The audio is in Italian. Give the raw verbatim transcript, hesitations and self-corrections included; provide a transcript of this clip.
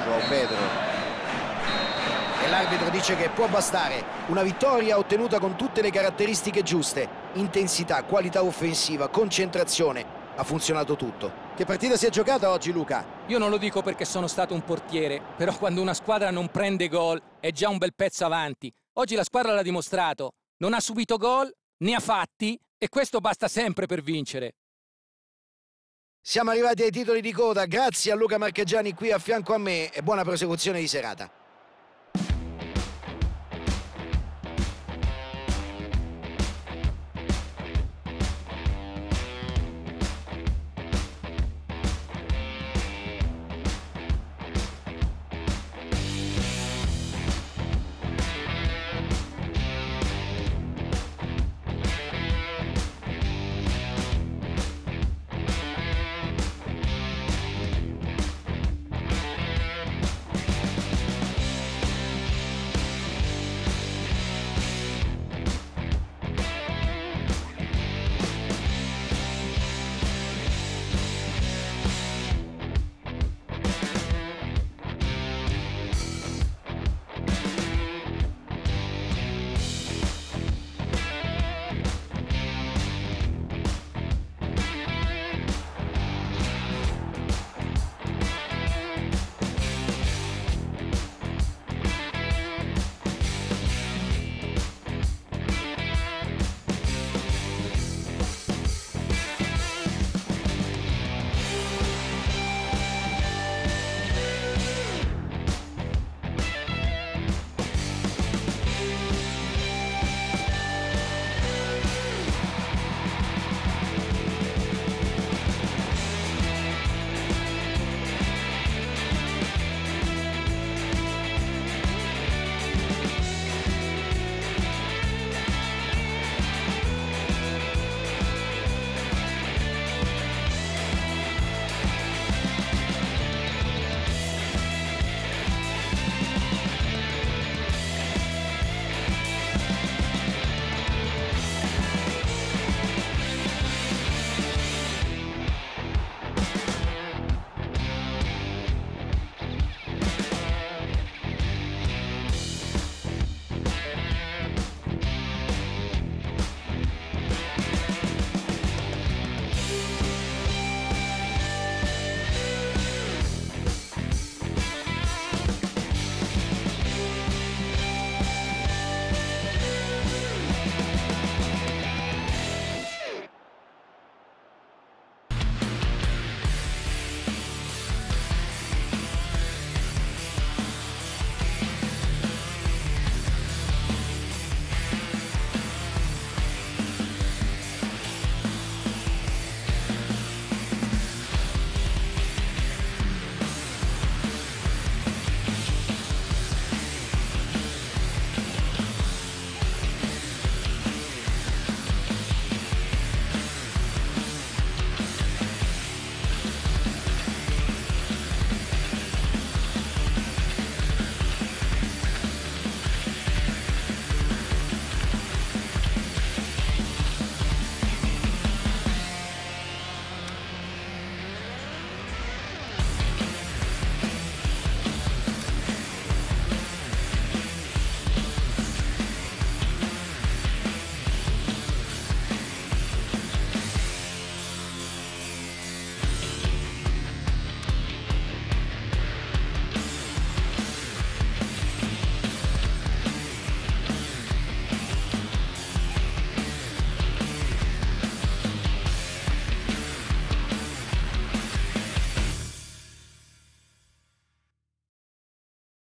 João Pedro. E l'arbitro dice che può bastare. Una vittoria ottenuta con tutte le caratteristiche giuste. Intensità, qualità offensiva, concentrazione. Ha funzionato tutto. Che partita si è giocata oggi, Luca? Io non lo dico perché sono stato un portiere, però quando una squadra non prende gol è già un bel pezzo avanti. Oggi la squadra l'ha dimostrato. Non ha subito gol, ne ha fatti, e questo basta sempre per vincere. Siamo arrivati ai titoli di coda, grazie a Luca Marchegiani qui a fianco a me e buona prosecuzione di serata.